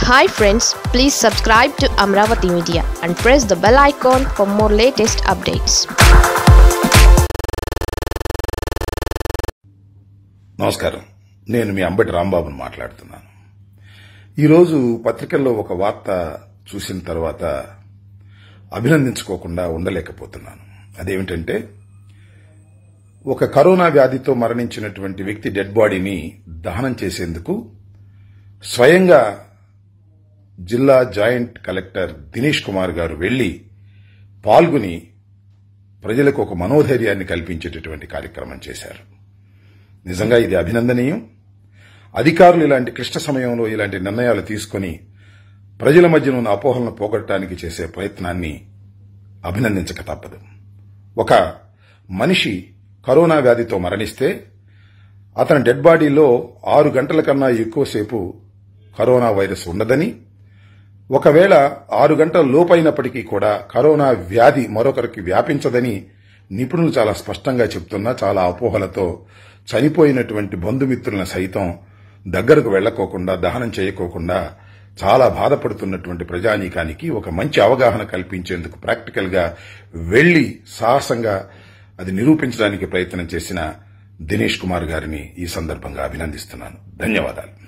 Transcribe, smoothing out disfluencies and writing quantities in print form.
Hi friends, please subscribe to Amravati Media and press the bell icon for more latest updates. నమస్కారం, నేను మీ అంబటి రాంబాబుని మాట్లాడుతున్నాను. ఈరోజు పత్రికల్లో ఒక వార్త చూసిన తర్వాత అభినందించుకోకుండా ఉండలేకపోతున్నాను. అదేమిటంటే, ఒక కరోనా వ్యాధితో మరణించినటువంటి వ్యక్తి డెడ్ బాడీని దహనం చేసేందుకు స్వయంగా జిల్లా జాయింట్ కలెక్టర్ దినేష్ కుమార్ గారు వెళ్లి పాల్గొని ప్రజలకు ఒక మనోధైర్యాన్ని కల్పించేటటువంటి కార్యక్రమం చేశారు. నిజంగా ఇది అభినందనీయం. అధికారులు ఇలాంటి క్లిష్ట సమయంలో ఇలాంటి నిర్ణయాలు తీసుకుని ప్రజల మధ్య ఉన్న అపోహలను పోగొట్టడానికి చేసే ప్రయత్నాన్ని అభినందించక తప్పదు. ఒక మనిషి కరోనా వ్యాధితో మరణిస్తే అతని డెడ్ బాడీలో 6 గంటల కన్నా ఎక్కువసేపు కరోనా వైరస్ ఉండదని, ఒకవేళ 6 గంటల లోపైనప్పటికీ కూడా కరోనా వ్యాధి మరొకరికి వ్యాపించదని నిపుణులు చాలా స్పష్టంగా చెప్తున్నా, చాలా అపోహలతో చనిపోయినటువంటి బంధుమిత్రులను సైతం దగ్గరకు వెళ్లకోకుండా, దహనం చేయకోకుండా చాలా బాధపడుతున్నటువంటి ప్రజానీకానికి ఒక మంచి అవగాహన కల్పించేందుకు ప్రాక్టికల్ గా వెళ్లి సాహసంగా అది నిరూపించడానికి ప్రయత్నం చేసిన దినేష్ కుమార్ గారిని ఈ సందర్భంగా అభినందిస్తున్నాను. ధన్యవాదాలు.